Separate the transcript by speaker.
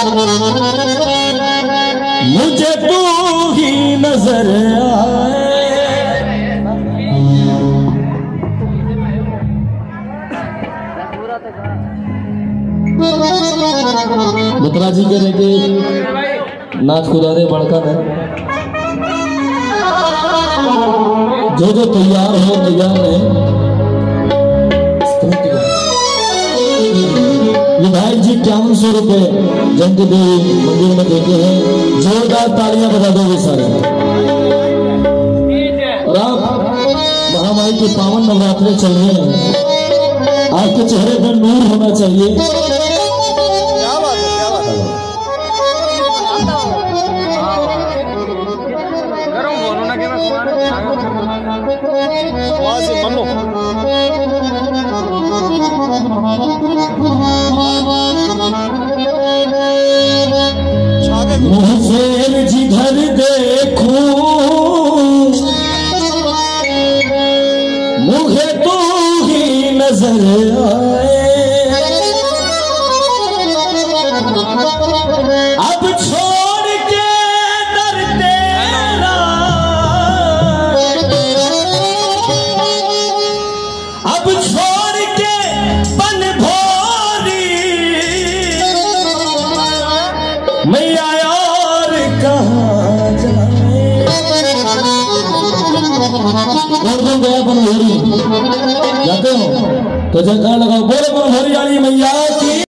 Speaker 1: मुझे तू ही नजर आए। बतरा जी कह रहे कि नाच खुदा दे बड़का है। जो तैयार हो तैयार है। विधायक जी 5100 रुपए जंग देवी मंदिर में देते हैं। जोरदार तालियां बजा दो सारे। और आप महामाई के पावन नवरात्रे चल रहे हैं, आपके चेहरे पर नूर होना चाहिए। मुझे जिधर देखूं मुझे तू ही नजर आए। अब छोड़ के दर तेरा, अब छोड़ के बन भोरी मैया यार कहाँ जाए। कौन गया बन भोरी जाते हो तो जगह लगाओ, बोले बन भोरी वाली मैया